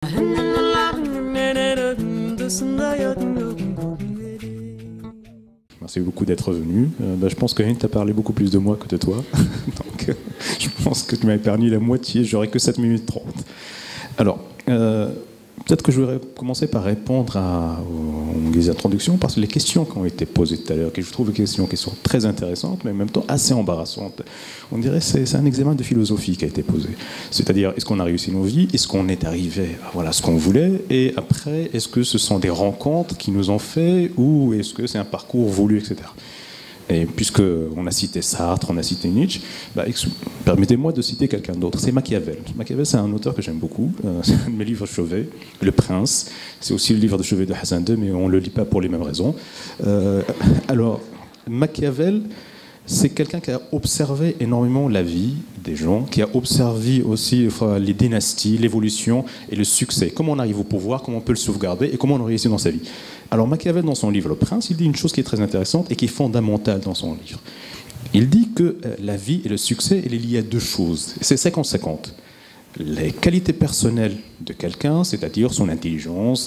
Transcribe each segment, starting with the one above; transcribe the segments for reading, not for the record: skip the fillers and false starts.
Merci beaucoup d'être venu. Je pense que Hind t'a parlé beaucoup plus de moi que de toi. Donc, je pense que tu m'as épargné la moitié. J'aurais que 7 minutes 30. Alors, peut-être que je vais commencer par répondre aux introductions, parce que les questions qui ont été posées tout à l'heure, que je trouve des questions qui sont très intéressantes, mais en même temps assez embarrassantes. On dirait que c'est un examen de philosophie qui a été posé. C'est-à-dire, est-ce qu'on a réussi nos vies? Est-ce qu'on est arrivé à voilà, ce qu'on voulait? Et après, est-ce que ce sont des rencontres qui nous ont fait, ou est-ce que c'est un parcours voulu, etc. Et puisqu'on a cité Sartre, on a cité Nietzsche, permettez-moi de citer quelqu'un d'autre. C'est Machiavel. Machiavel, c'est un auteur que j'aime beaucoup. C'est un de mes livres chevets, Le Prince. C'est aussi le livre de chevet de Hassan II, mais on ne le lit pas pour les mêmes raisons. Alors, Machiavel, c'est quelqu'un qui a observé énormément la vie des gens, qui a observé aussi les dynasties, l'évolution et le succès. Comment on arrive au pouvoir, comment on peut le sauvegarder et comment on réussit dans sa vie. Alors Machiavel, dans son livre Le Prince, il dit une chose qui est très intéressante et qui est fondamentale dans son livre. Il dit que la vie et le succès, elle est liée à deux choses. C'est 50-50. Les qualités personnelles de quelqu'un, c'est-à-dire son intelligence,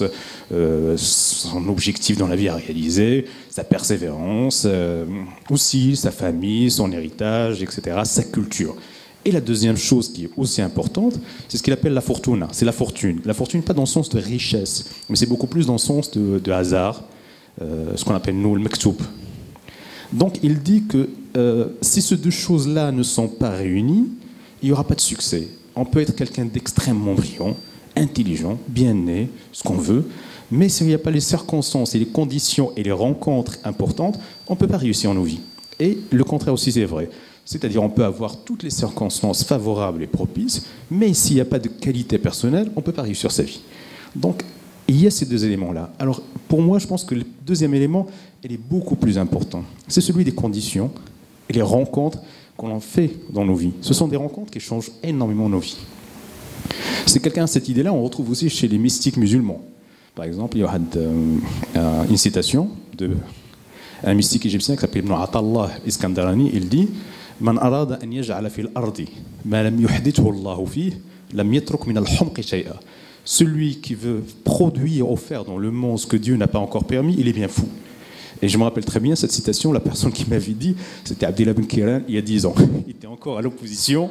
son objectif dans la vie à réaliser, sa persévérance, aussi sa famille, son héritage, etc., sa culture. Et la deuxième chose qui est aussi importante, c'est ce qu'il appelle la fortuna, c'est la fortune. La fortune, pas dans le sens de richesse, mais c'est beaucoup plus dans le sens de hasard, ce qu'on appelle nous le maktoub. Donc il dit que si ces deux choses-là ne sont pas réunies, il n'y aura pas de succès. On peut être quelqu'un d'extrêmement brillant, intelligent, bien né, ce qu'on veut, mais s'il n'y a pas les circonstances et les conditions et les rencontres importantes, on ne peut pas réussir en nos vies. Et le contraire aussi, c'est vrai. C'est-à-dire on peut avoir toutes les circonstances favorables et propices, mais s'il n'y a pas de qualité personnelle, on ne peut pas réussir sa vie. Donc, il y a ces deux éléments-là. Alors, pour moi, je pense que le deuxième élément, il est beaucoup plus important. C'est celui des conditions et les rencontres qu'on en fait dans nos vies. Ce sont des rencontres qui changent énormément nos vies. C'est cette idée-là, on retrouve aussi chez les mystiques musulmans. Par exemple, il y a une citation d'un mystique égyptien qui s'appelle Ibn Atallah Iskandarani. Il dit Man arada an yaj'ala fil ardi ma lam yuhdithu Allahu fihi lam yatruk min al-humqi shay'a. Celui qui veut produire ou faire dans le monde ce que Dieu n'a pas encore permis, il est bien fou. Et je me rappelle très bien cette citation, la personne qui m'avait dit, c'était Abdullah Ben Kiran, il y a 10 ans. Il était encore à l'opposition.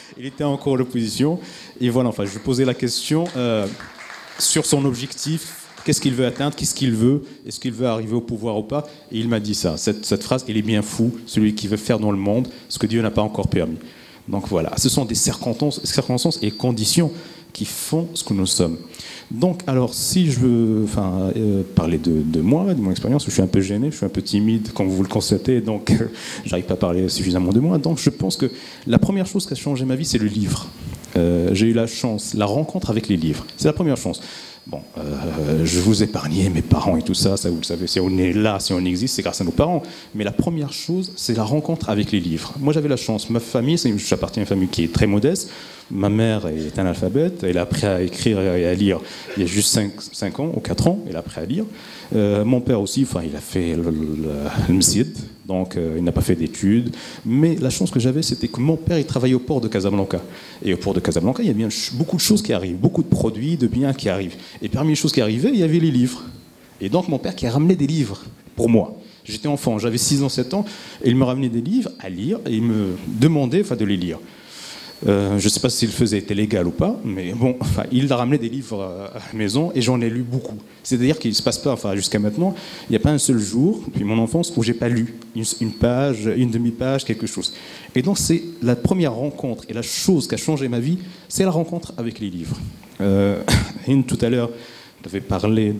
Et voilà, enfin, je posais la question sur son objectif. Qu'est-ce qu'il veut atteindre? Qu'est-ce qu'il veut? Est-ce qu'il veut arriver au pouvoir ou pas? Et il m'a dit ça. Cette phrase, il est bien fou, celui qui veut faire dans le monde ce que Dieu n'a pas encore permis. Donc voilà, ce sont des circonstances et conditions qui font ce que nous sommes. Donc, alors, si je veux parler de moi, de mon expérience, je suis un peu gêné, je suis un peu timide, comme vous le constatez, donc j'arrive pas à parler suffisamment de moi. Donc, je pense que la première chose qui a changé ma vie, c'est le livre. J'ai eu la chance, la rencontre avec les livres. C'est la première chance. Bon, je vous épargnais mes parents et tout ça, ça vous le savez, si on est là, si on existe, c'est grâce à nos parents. Mais la première chose, c'est la rencontre avec les livres. Moi, j'avais la chance. Ma famille, j'appartiens à une famille qui est très modeste. Ma mère est analphabète, elle a appris à écrire et à lire il y a juste 5 ans ou 4 ans, elle a appris à lire. Mon père aussi, il a fait le MSID, donc il n'a pas fait d'études. Mais la chance que j'avais, c'était que mon père, il travaillait au port de Casablanca. Et au port de Casablanca, il y a bien beaucoup de choses qui arrivent, beaucoup de produits, de biens qui arrivent. Et parmi les choses qui arrivaient, il y avait les livres. Et donc mon père qui a ramené des livres pour moi. J'étais enfant, j'avais 6 ans, 7 ans, et il me ramenait des livres à lire, et il me demandait de les lire. Je ne sais pas s'il faisait était légal ou pas, mais bon, il a ramené des livres à la maison et j'en ai lu beaucoup. C'est-à-dire qu'il ne se passe pas, jusqu'à maintenant, il n'y a pas un seul jour, depuis mon enfance, où je n'ai pas lu une page, une demi-page, quelque chose. Et donc c'est la première rencontre et la chose qui a changé ma vie, c'est la rencontre avec les livres. Tout à l'heure, j'avais parlé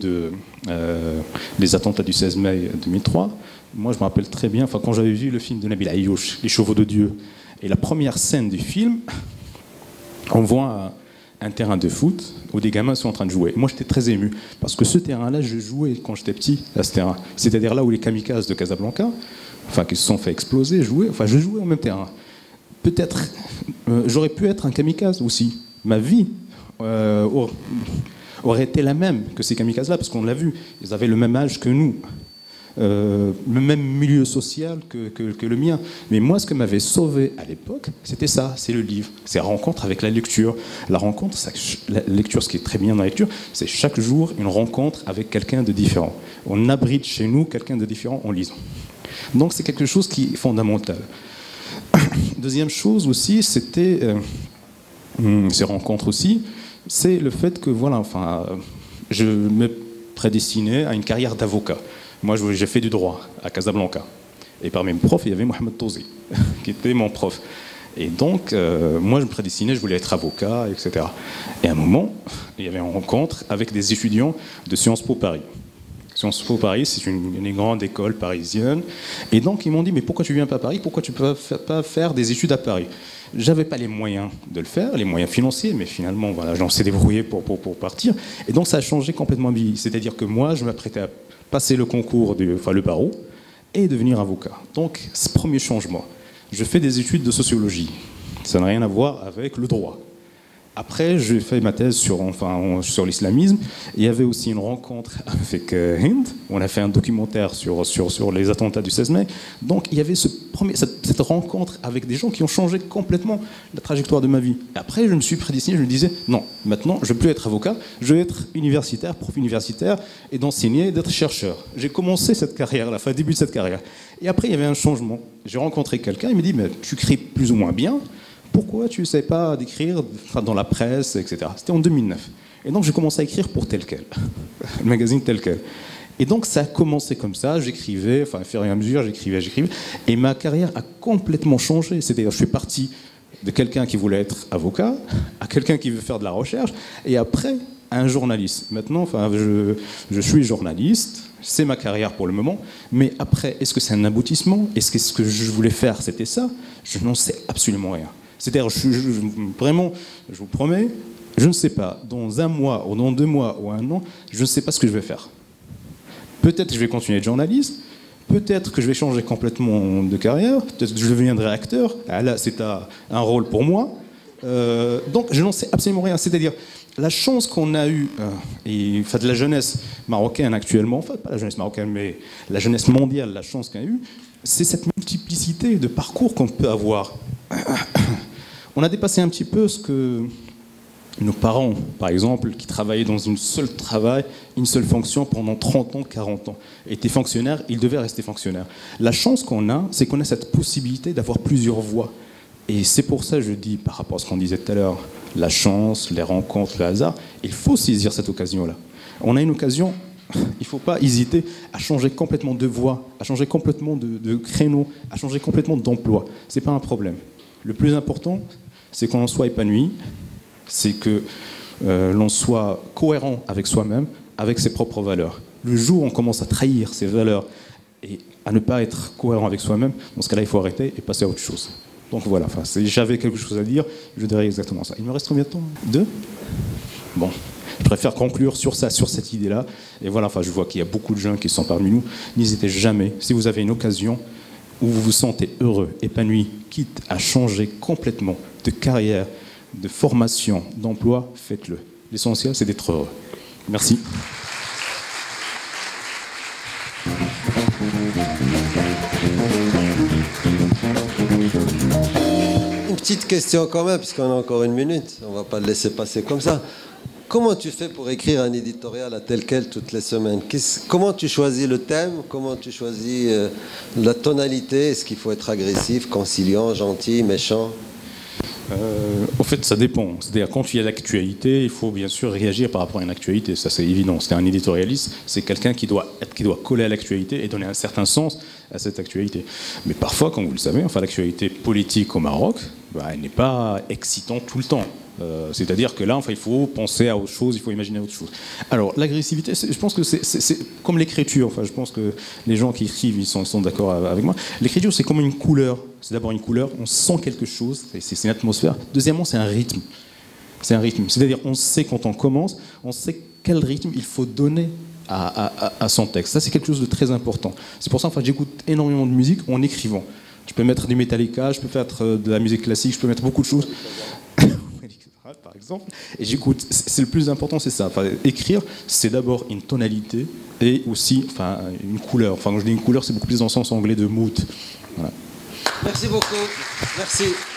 des attentats du 16 mai 2003. Moi, je me rappelle très bien, quand j'avais vu le film de Nabil Ayouch, Les Chevaux de Dieu, et la première scène du film, on voit un terrain de foot où des gamins sont en train de jouer. Moi, j'étais très ému, parce que ce terrain-là, je jouais quand j'étais petit à ce terrain. C'est-à-dire là où les kamikazes de Casablanca, qui se sont fait exploser, je jouais au même terrain. Peut-être, j'aurais pu être un kamikaze aussi. Ma vie aurait été la même que ces kamikazes-là, parce qu'on l'a vu, ils avaient le même âge que nous. le même milieu social que le mien. Mais moi, ce que m'avait sauvé à l'époque, c'était ça, c'est le livre, c'est la rencontre avec la lecture. La rencontre, la lecture, ce qui est très bien dans la lecture, c'est chaque jour une rencontre avec quelqu'un de différent. On abrite chez nous quelqu'un de différent en lisant. Donc c'est quelque chose qui est fondamental. Deuxième chose aussi, c'était ces rencontres aussi, c'est le fait que voilà, enfin, je me prédestinais à une carrière d'avocat. Moi, j'ai fait du droit à Casablanca. Et parmi mes profs, il y avait Mohamed Touzi, qui était mon prof. Et donc, moi, je me prédestinais, je voulais être avocat, etc. Et à un moment, il y avait une rencontre avec des étudiants de Sciences Po Paris. Sciences Po Paris, c'est une grande école parisienne. Et donc, ils m'ont dit, mais pourquoi tu ne viens pas à Paris? Pourquoi tu ne peux pas faire des études à Paris? Je n'avais pas les moyens de le faire, les moyens financiers, mais finalement, voilà, j'en sais débrouiller pour partir. Et donc, ça a changé complètement ma vie. C'est-à-dire que moi, je m'apprêtais à passer le concours, le barreau, et devenir avocat. Donc, ce premier changement. Je fais des études de sociologie. Ça n'a rien à voir avec le droit. Après, j'ai fait ma thèse sur l'islamisme. Il y avait aussi une rencontre avec Hind. On a fait un documentaire sur les attentats du 16 mai. Donc, il y avait cette rencontre avec des gens qui ont changé complètement la trajectoire de ma vie. Et après, je me suis prédestiné, je me disais, non, maintenant, je ne veux plus être avocat, je veux être universitaire, prof universitaire, et d'enseigner, d'être chercheur. J'ai commencé cette carrière, début de cette carrière. Et après, il y avait un changement. J'ai rencontré quelqu'un, il me dit, mais tu écris plus ou moins bien. Pourquoi tu ne sais pas d'écrire dans la presse, etc. C'était en 2009. Et donc, j'ai commencé à écrire pour Tel Quel, le magazine Tel Quel. Et donc, ça a commencé comme ça. J'écrivais, à fur et à mesure, j'écrivais. Et ma carrière a complètement changé. C'est-à-dire, je suis parti de quelqu'un qui voulait être avocat à quelqu'un qui veut faire de la recherche, et après, à un journaliste. Maintenant, je suis journaliste. C'est ma carrière pour le moment. Mais après, est-ce que c'est un aboutissement? Est-ce que ce que je voulais faire, c'était ça? Je n'en sais absolument rien. C'est-à-dire, vraiment, je vous promets, je ne sais pas, dans un mois, ou dans 2 mois, ou 1 an, je ne sais pas ce que je vais faire. Peut-être que je vais continuer à être journaliste, peut-être que je vais changer complètement de carrière, peut-être que je deviendrai acteur, ah là, c'est un rôle pour moi. Donc, je n'en sais absolument rien. C'est-à-dire, la chance qu'on a eue, de la jeunesse marocaine actuellement, pas la jeunesse marocaine, mais la jeunesse mondiale, la chance qu'on a eue, c'est cette multiplicité de parcours qu'on peut avoir. On a dépassé un petit peu ce que nos parents, par exemple, qui travaillaient dans une seule fonction pendant 30 ans, 40 ans, étaient fonctionnaires, ils devaient rester fonctionnaires. La chance qu'on a, c'est qu'on a cette possibilité d'avoir plusieurs voies. Et c'est pour ça, je dis, par rapport à ce qu'on disait tout à l'heure, la chance, les rencontres, le hasard, il faut saisir cette occasion-là. On a une occasion, il ne faut pas hésiter à changer complètement de voie, à changer complètement de créneau, à changer complètement d'emploi. Ce n'est pas un problème. Le plus important, c'est qu'on en soit épanoui, c'est que l'on soit cohérent avec soi-même, avec ses propres valeurs. Le jour où on commence à trahir ces valeurs et à ne pas être cohérent avec soi-même, dans ce cas-là, il faut arrêter et passer à autre chose. Donc voilà, si j'avais quelque chose à dire, je dirais exactement ça. Il me reste combien de temps? 2? Bon, je préfère conclure sur ça, sur cette idée-là. Et voilà, je vois qu'il y a beaucoup de gens qui sont parmi nous. N'hésitez jamais, si vous avez une occasion où vous vous sentez heureux, épanoui, quitte à changer complètement de carrière, de formation, d'emploi, faites-le. L'essentiel, c'est d'être heureux. Merci. Une petite question quand même, puisqu'on a encore 1 minute. On ne va pas le laisser passer comme ça. Comment tu fais pour écrire un éditorial à Tel Quel toutes les semaines? Comment tu choisis le thème? Comment tu choisis la tonalité? Est-ce qu'il faut être agressif, conciliant, gentil, méchant? En fait, ça dépend. C'est-à-dire, quand il y a l'actualité, il faut bien sûr réagir par rapport à une actualité. Ça, c'est évident. C'est un éditorialiste, c'est quelqu'un qui doit coller à l'actualité et donner un certain sens à cette actualité. Mais parfois, comme vous le savez, l'actualité politique au Maroc, elle n'est pas excitante tout le temps. C'est-à-dire que là, il faut penser à autre chose, il faut imaginer autre chose. Alors, l'agressivité, je pense que c'est comme l'écriture. Je pense que les gens qui écrivent, ils sont d'accord avec moi. L'écriture, c'est comme une couleur. C'est d'abord une couleur, on sent quelque chose, c'est une atmosphère. Deuxièmement, c'est un rythme. C'est un rythme. C'est-à-dire, on sait quand on commence, on sait quel rythme il faut donner à son texte. Ça, c'est quelque chose de très important. C'est pour ça que j'écoute énormément de musique en écrivant. Je peux mettre du Metallica, je peux faire de la musique classique, je peux mettre beaucoup de choses. par exemple, et j'écoute. C'est le plus important, c'est ça. Enfin, écrire, c'est d'abord une tonalité et aussi, enfin, une couleur. Enfin, quand je dis une couleur, c'est beaucoup plus dans le sens anglais de mood. Voilà. Merci beaucoup. Merci.